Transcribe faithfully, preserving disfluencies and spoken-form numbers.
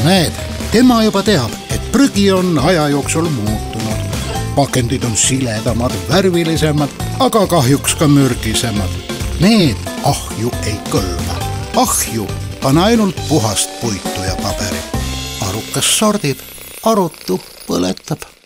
näed, tema juba teab, et prügi on aja jooksul muutunud. Pakendid on siledamad, värvilisemad, aga kahjuks ka mürgisemad. Need ahju ei kõlba. Ahju on ainult puhast puitu ja paberit. Arukas sordib, arutu põletab.